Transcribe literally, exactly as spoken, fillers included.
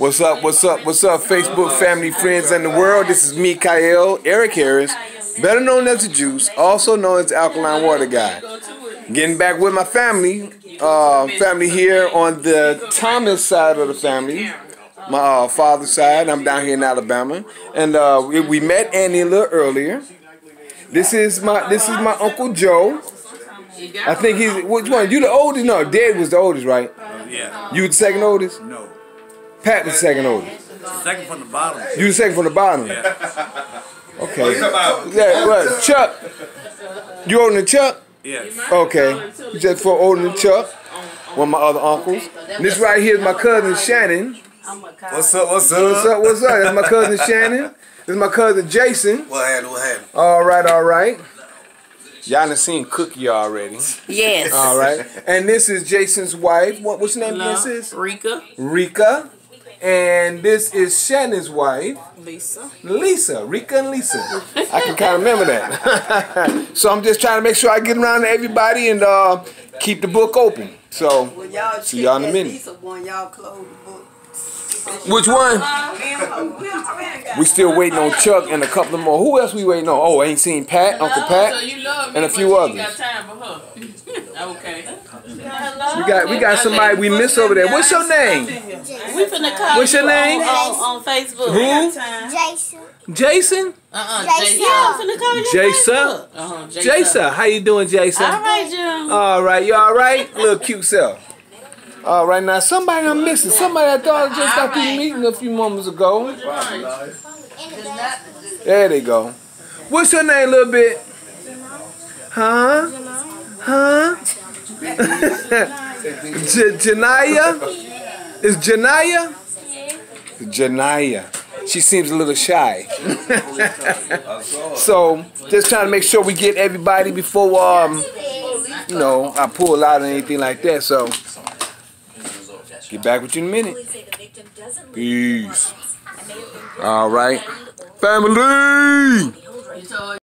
What's up, what's up, what's up, Facebook family, friends, and the world? This is me, Kyle, Eric Harris, better known as the Juice, also known as the Alkaline Water Guy. Getting back with my family, uh, family here on the Thomas side of the family, my uh, father's side. I'm down here in Alabama, and uh, we, we met Annie a little earlier. This is my this is my Uncle Joe. I think he's which one? You the oldest? No, Dad was the oldest, right? Yeah. You the second oldest? No. Pat was the second oldest. Second from the bottom. You the second from the bottom? Yeah. Okay. Yeah, what? Chuck. You older than Chuck? Yes. Okay. Just for older than Chuck. One of my other uncles. And this right here is my cousin Shannon. What's up, what's up? What's up, what's up? That's my cousin Shannon. This is my cousin Jason. What happened, what happened? All right, all right. Y'all done seen Cookie already. Yes. All right. And this is Jason's wife. What, what's your name, Hello. Missus Rika. Rika. And this is Shannon's wife. Lisa. Lisa. Rika and Lisa. I can kind of remember that. So I'm just trying to make sure I get around to everybody and uh, keep the book open. So, Well, y'all see y'all in a minute. Lisa one, y'all close the book. Which one? We still waiting on Chuck and a couple more. Who else we waiting on? Oh, I ain't seen Pat, Uncle Pat, So you love me, and a but few you others. ain't got time for her. Okay. We got we got somebody we miss over there. What's your name? We finna call What's your you name? On, on, on Facebook. Who? Jason. Jason? Uh-uh, Jason. Jason. Yeah, I'm finna call you Jason? on Facebook. Uh-huh, Jason. Jason, how you doing, Jason? All right, Jim. All right, you all right? Little cute self. All right, now somebody I'm missing. Somebody I thought I just got through meeting a few moments ago. There they go. What's your name, little bit? Huh? Huh? J Janaya? Is Janaya? Janaya. She seems a little shy. So, just trying to make sure we get everybody before, um, you know, I pull out or anything like that. So, get back with you in a minute. Peace. All right. Family!